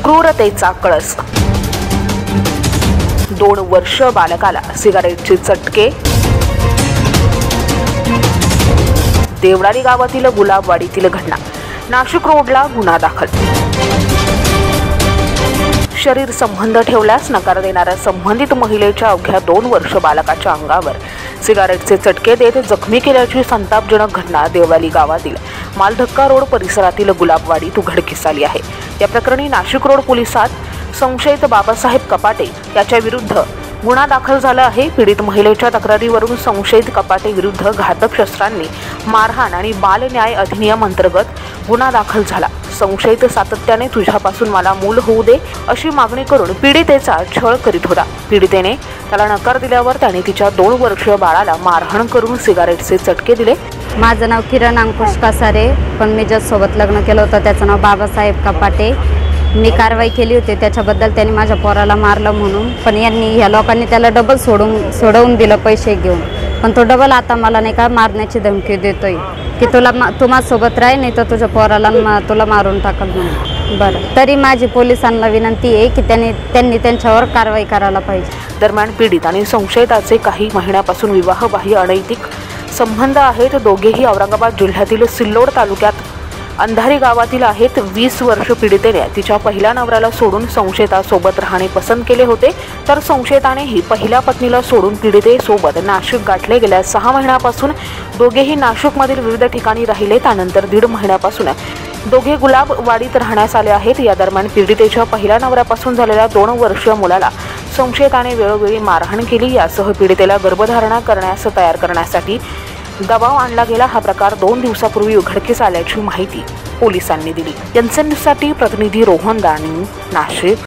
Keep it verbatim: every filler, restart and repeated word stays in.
क्रूरतेचा कळस। दोन वर्ष बालकाला सिगारेटचे चटके। देवळाली गावातील गुलाबवाडीतील घटना। नाशिक रोडला गुन्हा दाखल। शरीर संबंध ठेवल्यास नकार देणाऱ्या संबंधित महिलेच्या अवघ्या दोन वर्ष बालकाच्या अंगावर सिगारेटचे चटके देत जखमी केल्याची संतापजनक घटना देवळाली गावातील मालधक्का रोड परिसरातील गुलाबवाडीत उघडकीस आली आहे। या प्रकरणी नाशिक रोड पोलिसात संशयित बाबासाहेब कपाटे याच्या विरुद्ध गुन्हा दाखल झाला आहे। पीडित महिलेच्या तक्रारीवरून संशयित कपाटे विरुद्ध घातक शस्त्रांनी मारहाण आणि बाल न्याय अधिनियम अंतर्गत गुन्हा दाखल झाला। संशयित सातत्याने तुझ्यापासून मला मूल होऊ दे अशी मागणी करून पीडितेचा छळ करीत होता। पीडितेने त्याला नकार दिल्यावर त्याने तिच्या दोन वर्षीय बाळाला मारहाण करून सिगारेटचे चटके दिले। माझं नाव किरण अंकुश कासारे, पण मी ज्यासोबत लग्न केलं होतं त्याचं नाव बाबासाहेब कपाटे। मी कारवाई केली होती त्याच्याबद्दल, त्यांनी माझ्या पोराला मारलं म्हणून, पण यांनी ह्या लोकांनी त्याला डबल सोडून सोडवून दिलं पैसे घेऊन, पण तो डबल आता मला नाही का मारण्याची धमकी देतोय की तुला तू माझ्यासोबत राह, नाही तर तुझ्या पोराला मा तुला मारून टाकल म्हणून। बरं, तरी माझी पोलिसांना विनंती आहे की त्यांनी त्यांनी त्यांच्यावर कारवाई करायला पाहिजे। दरम्यान पीडित आणि संशयिताचे काही महिन्यापासून विवाहबाह्य अनैतिक संबंध आहेत। दोघेही औरंगाबाद जिल्ह्यातील सिल्लोड तालुक्यात अंधारी गावातील आहेत। वीस वर्ष पीडितेने तिच्या पहिल्या नवऱ्याला सोडून संशयितासोबत राहणे पसंत केले होते, तर संशयितानेही पहिल्या पत्नीला सोडून पीडितेसोबत नाशिक गाठले। गेल्या सहा महिन्यापासून दोघेही नाशिकमधील विविध ठिकाणी राहिले। त्यानंतर दीड महिन्यापासून दोघे गुलाबवाडीत राहण्यास आले आहेत। या दरम्यान पीडितेच्या पहिल्या नवऱ्यापासून झालेल्या दोन वर्षीय मुलाला संशयिताने वेळोवेळी मारहाण केली। यासह पीडितेला गर्भधारणा करण्यास तयार करण्यासाठी दबाव आणला गेला। हा प्रकार दोन दिवसापूर्वी उघडकीस आल्याची माहिती पोलिसांनी दिली। जनसंसाठी प्रतिनिधी रोहन दाणी, नाशिक।